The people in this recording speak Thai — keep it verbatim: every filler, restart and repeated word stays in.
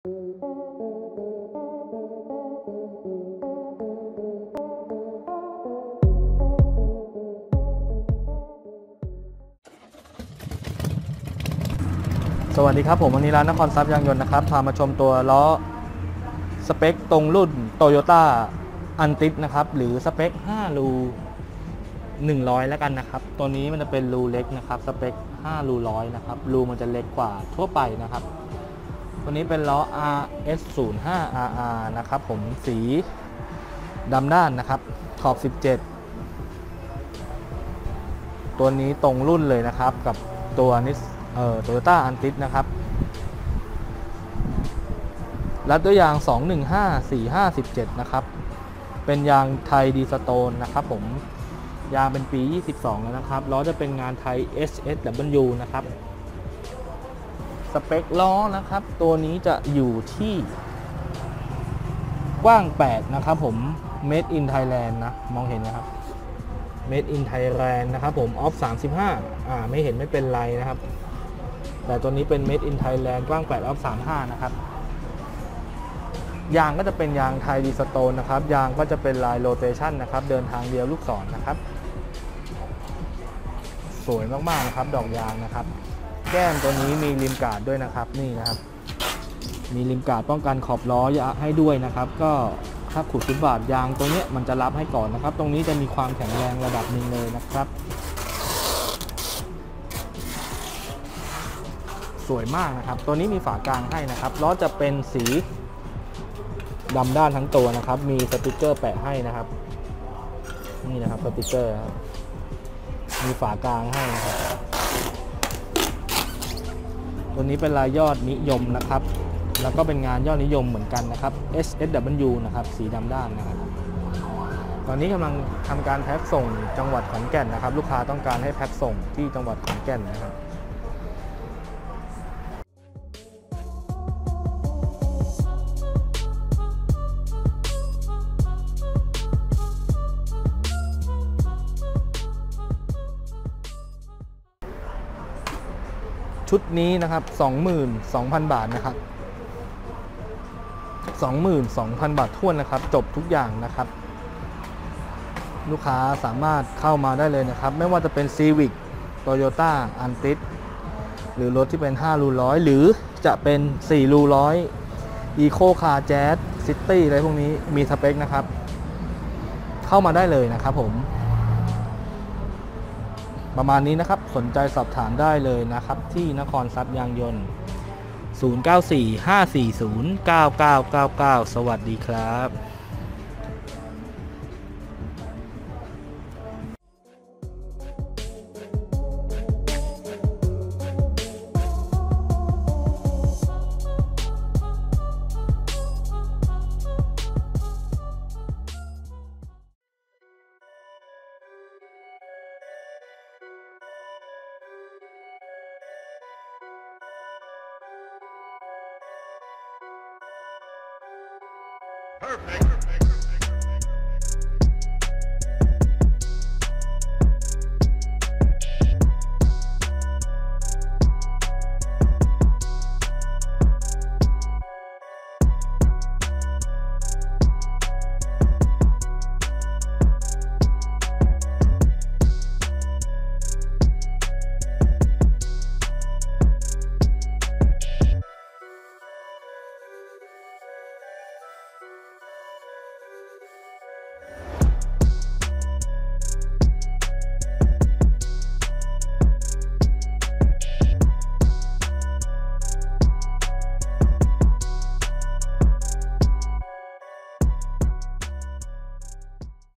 สวัสดีครับผมวันนี้ร้านนครทรัพย์ยางยนต์นะครับพามาชมตัวล้อสเปคตรงรุ่น Toyota Antis นะครับหรือสเปคห้ารูหนึ่งร้อยแล้วกันนะครับตัวนี้มันจะเป็นรูเล็กนะครับสเปคห้ารูร้อยนะครับรูมันจะเล็กกว่าทั่วไปนะครับตัวนี้เป็นล้อ อาร์ เอส ศูนย์ห้า อาร์ อาร์ นะครับผมสีดำด้านนะครับขอบสิบเจ็ดตัวนี้ตรงรุ่นเลยนะครับกับตัวนิสเอ่อ Toyota Antis นะครับรัดด้วยยาง สองหนึ่งห้า สี่ห้า สิบเจ็ด นะครับเป็นยางไทยดีสโตนนะครับผมยางเป็นปียี่สิบสองแล้วนะครับล้อจะเป็นงานไทย เอส เอส ดับเบิลยู นะครับสเปคล้อนะครับตัวนี้จะอยู่ที่กว้างแปดนะครับผม Made in Thailand นะมองเห็นนะครับ Made in Thailand นะครับผมออฟสามสิบห้าอ่าไม่เห็นไม่เป็นไรนะครับแต่ตัวนี้เป็น Made in Thailand กว้างแปดออฟสามสิบห้านะครับยางก็จะเป็นยางไทยดีสโตนนะครับยางก็จะเป็นลายโรเตชันนะครับเดินทางเดียวลูกศร นะครับสวยมากๆนะครับดอกยางนะครับแก้มตัวนี้มีริมการ์ดด้วยนะครับนี่นะครับมีริมการ์ดป้องกันขอบล้อให้ด้วยนะครับก็ถ้าขุดฟุตบาทยางตรงนี้มันจะรับให้ก่อนนะครับตรงนี้จะมีความแข็งแรงระดับหนึ่งเลยนะครับสวยมากนะครับตัวนี้มีฝากลางให้นะครับล้อจะเป็นสีดำด้านทั้งตัวนะครับมีสติกเกอร์แปะให้นะครับนี่นะครับสติกเกอร์มีฝากลางให้นะครับตัวนี้เป็นลายยอดนิยมนะครับแล้วก็เป็นงานยอดนิยมเหมือนกันนะครับ เอส เอส ดับเบิลยู นะครับสีดำด้านนะครับตอนนี้กำลังทำการแพ็คส่งจังหวัดขอนแก่นนะครับลูกค้าต้องการให้แพ็คส่งที่จังหวัดขอนแก่นนะครับชุดนี้นะครับ สองหมื่นสองพัน บาทนะครับ สองหมื่นสองพัน บาทท้วนนะครับจบทุกอย่างนะครับลูกค้าสามารถเข้ามาได้เลยนะครับไม่ว่าจะเป็น Civic Toyota Antis หรือรถที่เป็นห้ารูร้อยหรือจะเป็นสี่รูร้อย Eco Car Jazz City อะไรพวกนี้มีสเปคนะครับเข้ามาได้เลยนะครับผมประมาณนี้นะครับสนใจสอบถามได้เลยนะครับที่นครทรัพย์ยางยนต์ศูนย์ เก้า สี่ ห้า สี่ ศูนย์ เก้า เก้า เก้า เก้าสวัสดีครับ Perfect. Perfect.